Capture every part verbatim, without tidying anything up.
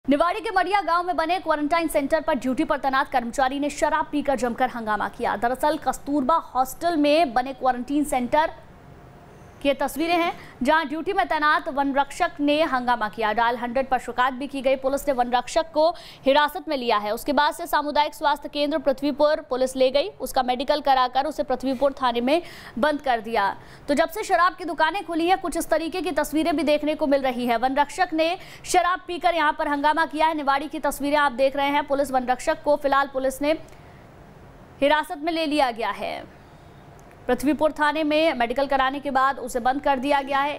निवाड़ी के मड़िया गांव में बने क्वारंटाइन सेंटर पर ड्यूटी पर तैनात कर्मचारी ने शराब पीकर जमकर हंगामा किया। दरअसल कस्तूरबा हॉस्टल में बने क्वारंटीन सेंटर की तस्वीरें हैं, जहां ड्यूटी में तैनात वनरक्षक ने हंगामा किया। डायल हंड्रेड पर शिकायत भी की गई। पुलिस ने वनरक्षक को हिरासत में लिया है। उसके बाद से सामुदायिक स्वास्थ्य केंद्र पृथ्वीपुर पुलिस ले गई। उसका मेडिकल कराकर उसे पृथ्वीपुर थाने में बंद कर दिया। तो जब से शराब की दुकानें खुली है, कुछ इस तरीके की तस्वीरें भी देखने को मिल रही है। वनरक्षक ने शराब पीकर यहाँ पर हंगामा किया है। निवाड़ी की तस्वीरें आप देख रहे हैं। पुलिस वनरक्षक को फिलहाल पुलिस ने हिरासत में ले लिया गया है। पृथ्वीपुर थाने में मेडिकल कराने के बाद उसे बंद कर दिया गया है।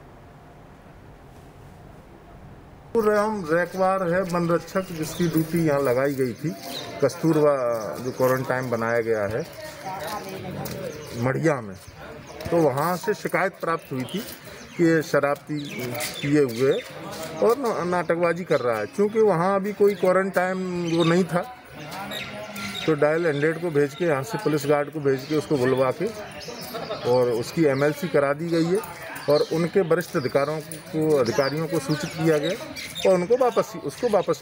राम रैकवार है वनरक्षक, जिसकी ड्यूटी यहाँ लगाई गई थी। कस्तूरबा जो क्वारंटाइन बनाया गया है मड़िया में, तो वहाँ से शिकायत प्राप्त हुई थी कि शराब पिए हुए और नाटकबाजी कर रहा है। क्योंकि वहाँ अभी कोई क्वारंटाइन वो नहीं था, तो डायल हंड्रेड को भेज के, यहाँ से पुलिस गार्ड को भेज के उसको बुलवा के और उसकी एमएलसी करा दी गई है और उनके वरिष्ठ अधिकारियों को अधिकारियों को सूचित किया गया और उनको वापस उसको वापस।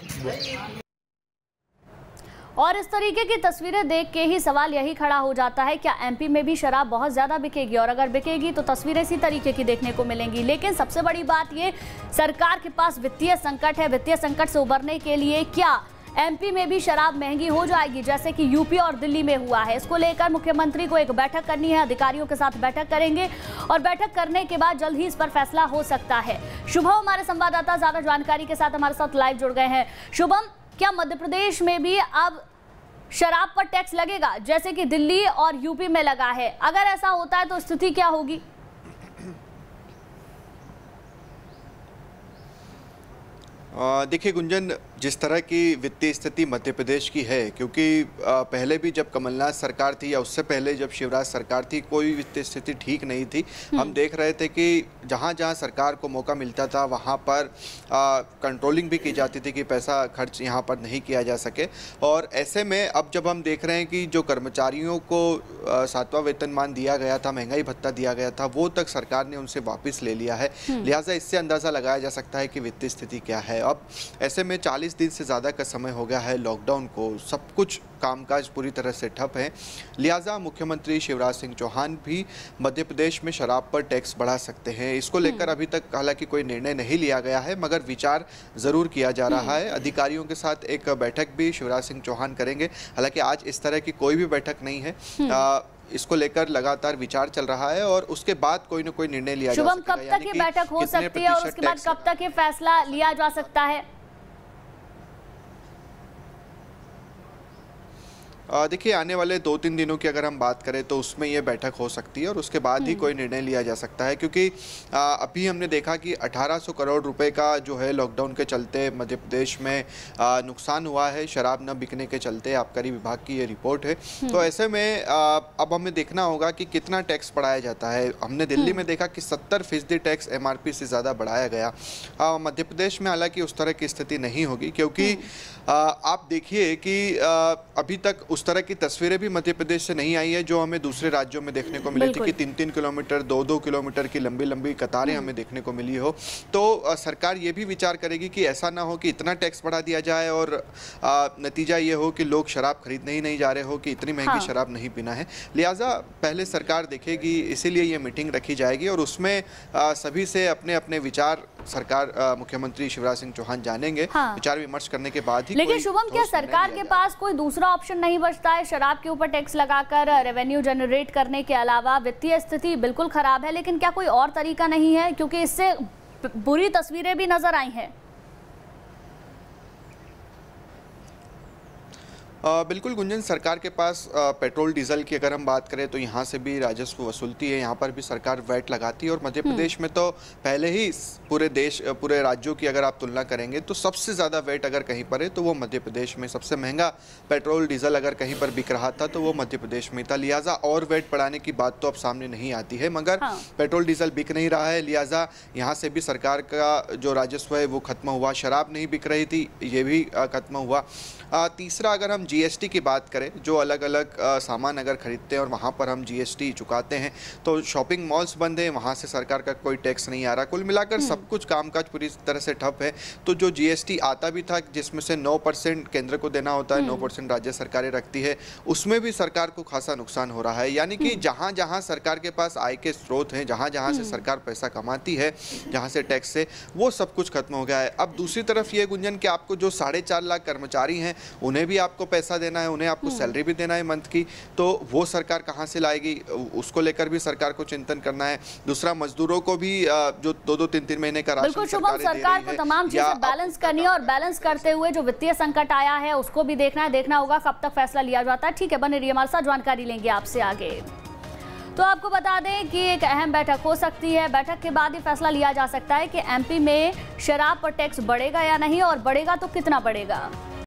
और इस तरीके की तस्वीरें देख के ही सवाल यही खड़ा हो जाता है, क्या एमपी में भी शराब बहुत ज़्यादा बिकेगी? और अगर बिकेगी तो तस्वीरें इसी तरीके की देखने को मिलेंगी। लेकिन सबसे बड़ी बात ये, सरकार के पास वित्तीय संकट है। वित्तीय संकट से उबरने के लिए क्या एमपी में भी शराब महंगी हो जाएगी, जैसे कि यूपी और दिल्ली में हुआ है? इसको लेकर मुख्यमंत्री को एक बैठक करनी है। अधिकारियों के साथ बैठक करेंगे और बैठक करने के बाद जल्द ही इस पर फैसला हो सकता है। शुभम हमारे संवाददाता ज्यादा जानकारी के साथ हमारे साथ लाइव जुड़ गए हैं। शुभम, क्या मध्य प्रदेश में भी अब शराब पर टैक्स लगेगा, जैसे कि दिल्ली और यूपी में लगा है? अगर ऐसा होता है तो स्थिति क्या होगी? देखिए गुंजन, जिस तरह की वित्तीय स्थिति मध्य प्रदेश की है, क्योंकि पहले भी जब कमलनाथ सरकार थी या उससे पहले जब शिवराज सरकार थी, कोई वित्तीय स्थिति ठीक नहीं थी। हम देख रहे थे कि जहाँ जहाँ सरकार को मौका मिलता था वहाँ पर कंट्रोलिंग भी की जाती थी कि पैसा खर्च यहाँ पर नहीं किया जा सके। और ऐसे में अब जब हम देख रहे हैं कि जो कर्मचारियों को सातवां वेतनमान दिया गया था, महंगाई भत्ता दिया गया था, वो तक सरकार ने उनसे वापस ले लिया है। लिहाजा इससे अंदाज़ा लगाया जा सकता है कि वित्तीय स्थिति क्या है। अब ऐसे में चालीस दिन से ज़्यादा का समय हो गया है लॉकडाउन को, सब कुछ कामकाज पूरी तरह से ठप है। लिहाजा मुख्यमंत्री शिवराज सिंह चौहान भी मध्य प्रदेश में शराब पर टैक्स बढ़ा सकते हैं। इसको लेकर अभी तक हालांकि कोई निर्णय नहीं लिया गया है, मगर विचार ज़रूर किया जा रहा है। अधिकारियों के साथ एक बैठक भी शिवराज सिंह चौहान करेंगे। हालांकि आज इस तरह की कोई भी बैठक नहीं है। आ, इसको लेकर लगातार विचार चल रहा है और उसके बाद कोई न कोई निर्णय लिया जा सकता है। शुभम, कब तक ये बैठक हो सकती है और उसके बाद कब तक ये फैसला लिया जा सकता है? देखिए, आने वाले दो तीन दिनों की अगर हम बात करें तो उसमें ये बैठक हो सकती है और उसके बाद ही कोई निर्णय लिया जा सकता है। क्योंकि आ, अभी हमने देखा कि अठारह सौ करोड़ रुपए का जो है लॉकडाउन के चलते मध्य प्रदेश में आ, नुकसान हुआ है शराब न बिकने के चलते। आबकारी विभाग की ये रिपोर्ट है। तो ऐसे में आ, अब हमें देखना होगा कि कितना टैक्स बढ़ाया जाता है। हमने दिल्ली में देखा कि सत्तर फीसदी टैक्स एम आर पी से ज़्यादा बढ़ाया गया। मध्य प्रदेश में हालांकि उस तरह की स्थिति नहीं होगी, क्योंकि आ, आप देखिए कि आ, अभी तक उस तरह की तस्वीरें भी मध्य प्रदेश से नहीं आई है जो हमें दूसरे राज्यों में देखने को मिली थी कि तीन तीन किलोमीटर दो दो किलोमीटर की लंबी लंबी कतारें हमें देखने को मिली हो। तो आ, सरकार ये भी विचार करेगी कि ऐसा ना हो कि इतना टैक्स बढ़ा दिया जाए और आ, नतीजा ये हो कि लोग शराब खरीदने ही नहीं जा रहे हो, कि इतनी महंगी हाँ। शराब नहीं पीना है। लिहाजा पहले सरकार देखेगी, इसीलिए ये मीटिंग रखी जाएगी और उसमें आ, सभी से अपने अपने विचार सरकार मुख्यमंत्री शिवराज सिंह चौहान जानेंगे। हाँ। विचार विमर्श करने के बाद ही। लेकिन शुभम, क्या सरकार के पास कोई दूसरा ऑप्शन नहीं बचता है शराब के ऊपर टैक्स लगाकर रेवेन्यू जनरेट करने के अलावा? वित्तीय स्थिति बिल्कुल खराब है, लेकिन क्या कोई और तरीका नहीं है? क्योंकि इससे बुरी तस्वीरें भी नजर आई हैं। आ, बिल्कुल गुंजन, सरकार के पास आ, पेट्रोल डीजल की अगर हम बात करें तो यहाँ से भी राजस्व वसूलती है, यहाँ पर भी सरकार वैट लगाती है। और मध्य प्रदेश में तो पहले ही पूरे देश पूरे राज्यों की अगर आप तुलना करेंगे तो सबसे ज़्यादा वैट अगर कहीं पर है तो वो मध्य प्रदेश में। सबसे महंगा पेट्रोल डीजल अगर कहीं पर बिक रहा था तो वो मध्य प्रदेश में था। लिहाजा और वैट बढ़ाने की बात तो अब सामने नहीं आती है, मगर हाँ। पेट्रोल डीजल बिक नहीं रहा है। लिहाजा यहाँ से भी सरकार का जो राजस्व है वो खत्म हुआ। शराब नहीं बिक रही थी, ये भी खत्म हुआ। तीसरा, अगर हम जीएसटी की बात करें, जो अलग अलग सामान अगर खरीदते हैं और वहाँ पर हम जीएसटी चुकाते हैं, तो शॉपिंग मॉल्स बंद हैं, वहाँ से सरकार का कोई टैक्स नहीं आ रहा। कुल मिलाकर सब कुछ कामकाज पूरी तरह से ठप है। तो जो जीएसटी आता भी था, जिसमें से नौ परसेंट केंद्र को देना होता है, नौ परसेंट राज्य सरकारें रखती है, उसमें भी सरकार को खासा नुकसान हो रहा है। यानी कि जहाँ जहाँ सरकार के पास आय के स्रोत हैं, जहाँ जहाँ से सरकार पैसा कमाती है, जहाँ से टैक्स से, वो सब कुछ खत्म हो गया है। अब दूसरी तरफ ये गुंजन कि आपको जो साढ़े चार लाख कर्मचारी हैं, उन्हें भी आपको पैसा देना है, उन्हें आपको सैलरी भी देना है मंथ की, तो वो सरकार कहाँ से लाएगी, उसको लेकर भी सरकार को चिंतन करना है। दूसरा, मजदूरों को भी जो दो दो तीन तीन महीने का राशन सरकार, सरकार को तमाम चीजें बैलेंस करनी है और बैलेंस करते हुए जो वित्तीय संकट आया है उसको भी देखना है, देखना होगा कब तक फैसला लिया जाता है। ठीक है, बने रहिए हमारे साथ, जानकारी लेंगे आपसे आगे। तो आपको बता दें कि एक अहम बैठक हो सकती है। बैठक के बाद ही फैसला लिया जा सकता है कि एमपी में शराब पर टैक्स बढ़ेगा या नहीं, और बढ़ेगा तो कितना बढ़ेगा।